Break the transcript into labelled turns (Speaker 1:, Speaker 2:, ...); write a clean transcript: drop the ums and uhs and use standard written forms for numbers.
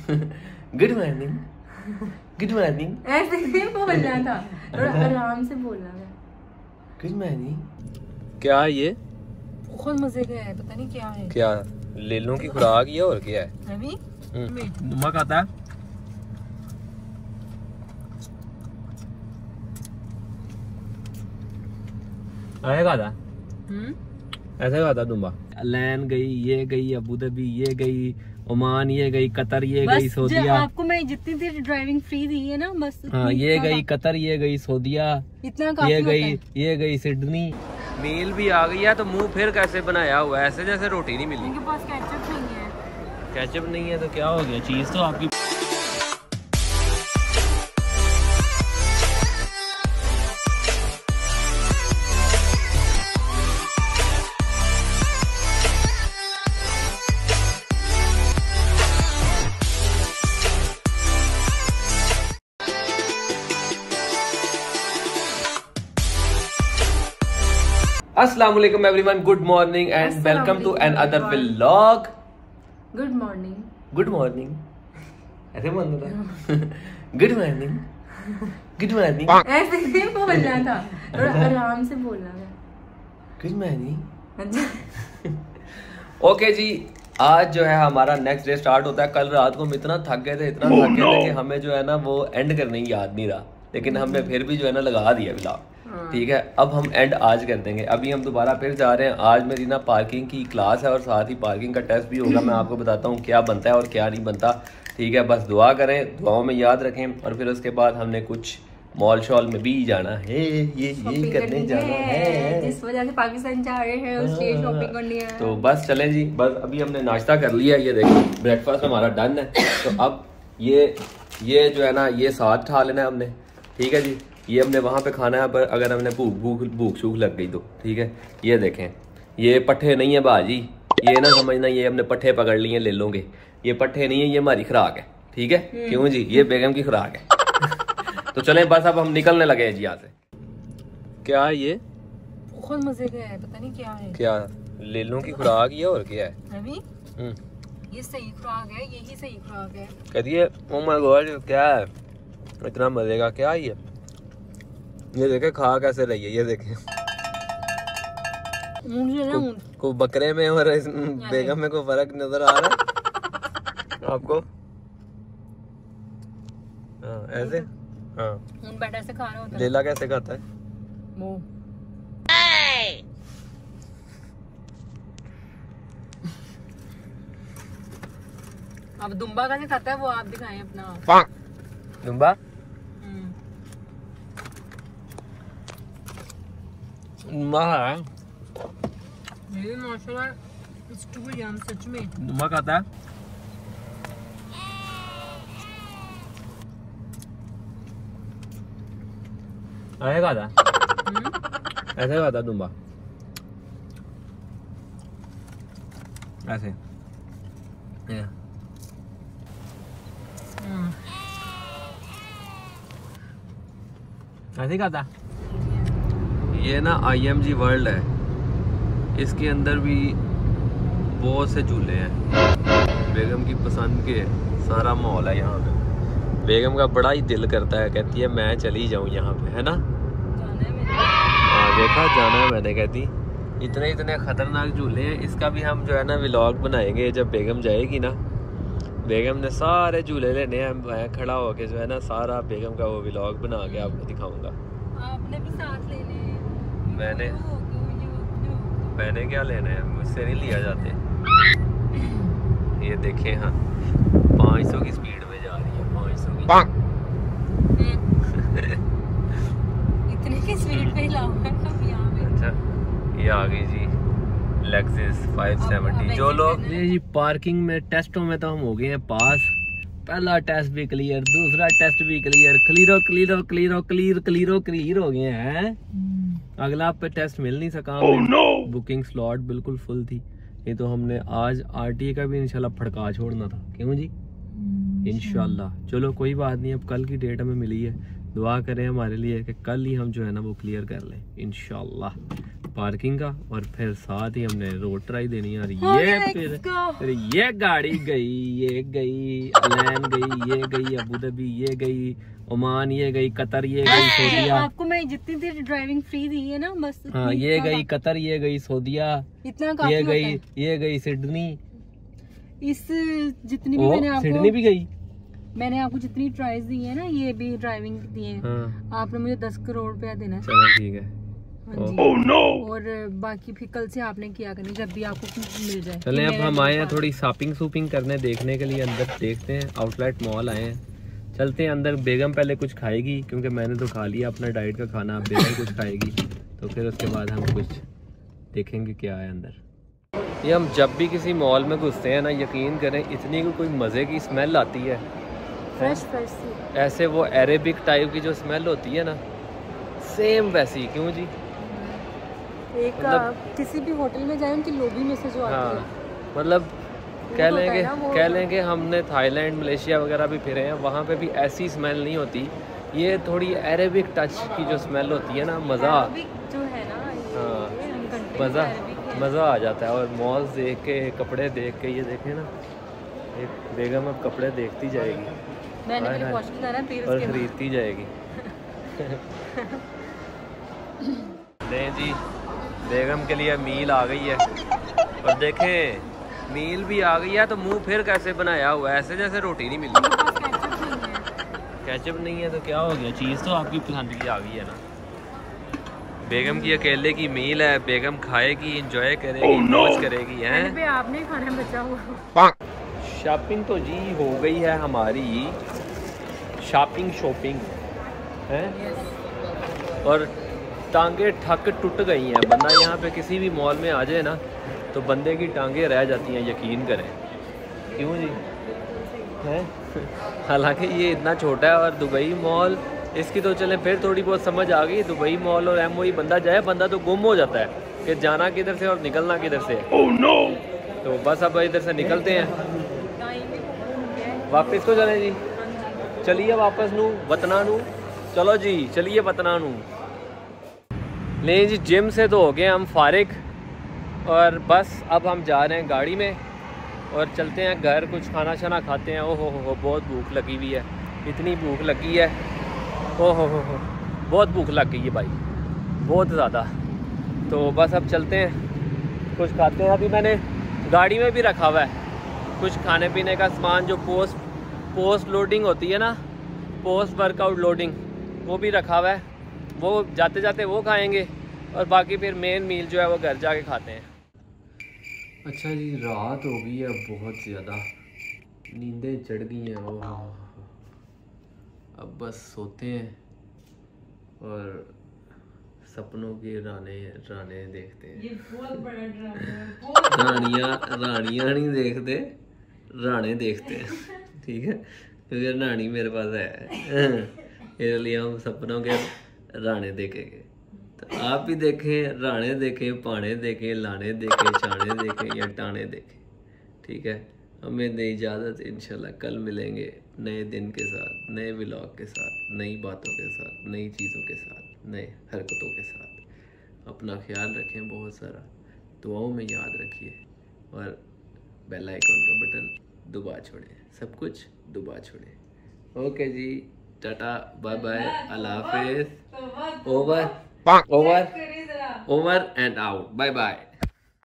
Speaker 1: Good morning, good morning.
Speaker 2: ऐसे नहीं बोलना था, आराम से बोलना था।
Speaker 1: Good morning. क्या है ये?
Speaker 2: बहुत मजे का है, पता नहीं क्या है।
Speaker 1: क्या लेलों की खुराक ये और क्या है?
Speaker 2: अभी
Speaker 1: नमक आता है। आएगा था ऐसे खाता दुम्बा। लैन गई, ये गई अबू धाबी, ये गई ओमान, ये गई कतर, ये गई सऊदीया।
Speaker 2: आपको मैं जितनी देर ड्राइविंग फ्री दी है ना, बस
Speaker 1: हाँ, ये गई कतर, ये गई सऊदीया,
Speaker 2: इतना
Speaker 1: ये गई सिडनी। मील भी आ गई है तो मुंह फिर कैसे बनाया हुआ है, ऐसे जैसे रोटी नहीं मिली।
Speaker 2: इनके पास केचप नहीं है।
Speaker 1: केचप नहीं है तो क्या हो गया, चीज तो आपकी। अस्सलाम वालेकुम everyone, good morning and welcome to another vlog.
Speaker 2: Good morning,
Speaker 1: good morning ऐसे बोलना था। गुड मॉर्निंग, गुड मॉर्निंग
Speaker 2: ऐसे नहीं बोलना था, आराम से बोलना था।
Speaker 1: Good morning. ओके जी, आज जो है हमारा नेक्स्ट डे स्टार्ट होता है। कल रात को हम इतना थक गए थे, इतना थक गए थे कि हमें जो है ना वो एंड करने की याद नहीं रहा, लेकिन हमने फिर भी जो है ना लगा दिया व्लॉग। ठीक है, अब हम एंड आज कर देंगे। अभी हम दोबारा फिर जा रहे हैं। आज मेरी ना पार्किंग की क्लास है और साथ ही पार्किंग का टेस्ट भी होगा। मैं आपको बताता हूँ क्या बनता है और क्या नहीं बनता। ठीक है, बस दुआ करें, दुआओं में याद रखें। और फिर उसके बाद हमने कुछ मॉल शॉल में भी जाना है, ये करने जाना है।
Speaker 2: जिस वजह से पाकिस्तान जा रहे हैं उसके शॉपिंग करनी है।
Speaker 1: तो बस चलें जी। बस अभी हमने नाश्ता कर लिया, ये देखो ब्रेकफास्ट हमारा डन है। तो अब ये जो है ना ये साथ खा लेना है हमने। ठीक है जी, ये हमने वहाँ पे खाना है, पर अगर हमने भूख सूख लग गई तो ठीक है। ये देखें, ये पट्ठे नहीं है बाजी, ये ना समझना ये हमने पट्ठे पकड़ लिए ले लोगे। ये पट्ठे नहीं है, ये हमारी खुराक है। ठीक है, क्यों जी, ये बेगम की खुराक है। तो चलें बस अब हम निकलने लगे हैं जी यहाँ से। क्या है ये?
Speaker 2: बहुत मजे का है, पता नहीं क्या है।
Speaker 1: क्या लेलों की खुराक ये और क्या है?
Speaker 2: अभी ये सही खुराक है, यही सही खुराक है।
Speaker 1: कहिए ओ माय गॉड, क्या है इतना मजे का? क्या है ये देखे खा कैसे रही है, ये देखे को बकरे में और इस बेगम में कोई फर्क नजर आ रहा है आपको? हाँ ऐसे, हाँ
Speaker 2: बैठा से खा रहा होता है।
Speaker 1: लेला कैसे खाता है?
Speaker 2: मुंह। अब दुम्बा कैसे खाता है वो आप दिखाएं अपना।
Speaker 1: दुम्बा है
Speaker 2: ये माशाल्लाह, इट्स टू यम, सच में
Speaker 1: दुम्बा खाता है। ऐसे खाता है, ऐसे खाता है दुम्बा, ऐसे ऐसे खाता है। ये ना IMG वर्ल्ड है, इसके अंदर भी बहुत से झूले हैं। बेगम की पसंद के सारा माहौल है यहाँ पे। बेगम का बड़ा ही दिल करता है, कहती है मैं चली जाऊँ यहाँ पे, है ना? हाँ देखा, जाना है मैंने, कहती इतने खतरनाक झूले हैं। इसका भी हम जो है ना व्लॉग बनाएंगे जब बेगम जाएगी ना। बेगम ने सारे झूले लेने हैं, मैं खड़ा होके जो है ना सारा बेगम का वो व्लॉग बना के आपको दिखाऊंगा।
Speaker 2: आपने भी साथ लेने हैं।
Speaker 1: मैंने क्या लेना है, मुझसे नहीं लिया जाते। ये देखें, हाँ 500 की स्पीड में जा रही है, 500 की।
Speaker 2: इतने की स्पीड में लाऊंगा अब यहाँ पे।
Speaker 1: अच्छा, ये आ गई जी लेक्सिस 570। जो लोग जी पार्किंग में टेस्टों में तो हम हो गए हैं पास। पहला टेस्ट भी क्लियर, दूसरा टेस्ट भी क्लियर, क्लियर हो गए हैं। अगला पे टेस्ट मिल नहीं सका। बुकिंग स्लॉट बिल्कुल फुल थी। ये तो हमने आज RTA का भी इंशाल्लाह फड़का छोड़ना था, क्यों जी? इंशाल्लाह। चलो कोई बात नहीं, अब कल की डेट हमें मिली है, दुआ करें हमारे लिए कि कल ही हम जो है ना वो क्लियर कर लें इंशाल्लाह। पार्किंग का और फिर साथ ही हमने रोड ट्राई देनी है। और फिर ये गाड़ी गई, ये गई अलान गई, ये गई अबू धाबी, ये गई ओमान, ये गई कतर, ये गई सऊदीया।
Speaker 2: आपको मैं जितनी देर ड्राइविंग फ्री दी है ना बस।
Speaker 1: हाँ, ये गई कतर, ये गई सऊदीया,
Speaker 2: इतना
Speaker 1: ये गई सिडनी।
Speaker 2: इस जितनी भी मैंने आपको
Speaker 1: सिडनी भी गई,
Speaker 2: मैंने आपको जितनी ट्राइज दी है ना, ये भी ड्राइविंग दी है।
Speaker 1: हाँ।
Speaker 2: आपने मुझे 10 करोड़ रुपया देना है।
Speaker 1: चलो ठीक है।
Speaker 2: Oh, no! और बाकी फिर कल से आपने किया करनी जब भी आपको मिल जाए।
Speaker 1: चले अब हम आए हैं थोड़ी शॉपिंग करने, देखने के लिए अंदर देखते हैं। आउटलेट मॉल आए हैं, चलते हैं अंदर। बेगम पहले कुछ खाएगी क्योंकि मैंने तो खा लिया अपना डाइट का खाना, अब बेगम कुछ खाएगी तो फिर उसके बाद हम कुछ देखेंगे क्या है अंदर। ये हम जब भी किसी मॉल में घुसते हैं ना, यकीन करें इतनी कोई मज़े की स्मेल आती है,
Speaker 2: फ्रेश
Speaker 1: ऐसे वो अरेबिक टाइप की जो स्मेल होती है ना, सेम वैसी। क्यों जी?
Speaker 2: एक किसी भी होटल में जाए उनकी लॉबी में से जो आती है,
Speaker 1: मतलब कह लेंगे हमने थाईलैंड मलेशिया वगैरह भी फिरे हैं, वहाँ पे भी ऐसी स्मेल नहीं होती। ये थोड़ी अरेबिक टच की जो स्मेल होती है ना, मज़ा
Speaker 2: जो है ना,
Speaker 1: हाँ मज़ा आ जाता है। और मॉल्स देख के, कपड़े देख के, ये देखें ना, एक बेगम अब कपड़े देखती जाएगी और खरीदती जाएगी। नहीं जी, बेगम के लिए मील आ गई है और देखें मील भी आ गई है तो मुंह फिर कैसे बनाया हुआ है, ऐसे जैसे रोटी नहीं मिली। केचप नहीं है तो क्या हो गया, चीज़ तो आपकी पसंद की आ गई है ना। बेगम की अकेले की मील है, बेगम खाएगी, एंजॉय करेगी, मौज करेगी। हैं
Speaker 2: आपने खाना बचा हुआ।
Speaker 1: शॉपिंग तो जी हो गई है हमारी, शॉपिंग है और टांगे ठक टूट गई हैं। बंदा यहाँ पे किसी भी मॉल में आ जाए ना तो बंदे की टांगे रह जाती हैं, यकीन करें। क्यों जी? हैं हालांकि ये इतना छोटा है और दुबई मॉल, इसकी तो चले फिर थोड़ी बहुत समझ आ गई। दुबई मॉल और एमओई बंदा जाए, बंदा तो गुम हो जाता है कि जाना किधर से और निकलना किधर से। oh, no! तो बस अब इधर से निकलते हैं, वापस तो चलें जी। चलिए वापस नू वतना नू, चलो जी चलिए वतना नू। नहीं जी, जिम से तो हो गए हम फारिग और बस अब हम जा रहे हैं गाड़ी में और चलते हैं घर, कुछ खाना शाना खाते हैं। ओहो हो बहुत भूख लगी हुई है, इतनी भूख लगी है, ओहो हो बहुत भूख लग गई है भाई, बहुत ज़्यादा। तो बस अब चलते हैं, कुछ खाते हैं। अभी मैंने गाड़ी में भी रखा हुआ है कुछ खाने पीने का सामान, जो पोस्ट लोडिंग होती है ना, पोस्ट वर्कआउट लोडिंग, वो भी रखा हुआ है। वो जाते जाते वो खाएंगे और बाकी फिर मेन मील जो है वो घर जाके खाते हैं। अच्छा जी, रात हो गई है बहुत ज़्यादा, नींदें चढ़ गई हैं। ओह अब बस सोते हैं और सपनों के राने देखते हैं।
Speaker 2: ये बहुत बड़ा ड्रामा है।
Speaker 1: रानियाँ नहीं देखते, राने देखते हैं। ठीक है, क्योंकि रानी मेरे पास है, इसलिए हम सपनों के राने देखेंगे। तो आप भी देखें, राने देखें, पाने देखें, लाने देखें, छाने देखें या टाने देखें। ठीक है, हमें दे इजाज़त, इंशाल्लाह कल मिलेंगे नए दिन के साथ, नए व्लॉग के साथ, नई बातों के साथ, नई चीज़ों के साथ, नए हरकतों के साथ। अपना ख्याल रखें, बहुत सारा दुआओं में याद रखिए और बेल आइकन का बटन दबा छोड़ें, सब कुछ दबा छोड़ें। ओके जी, टाटा बाय बाय, अल्लाह हाफिज़। Over and out, bye bye.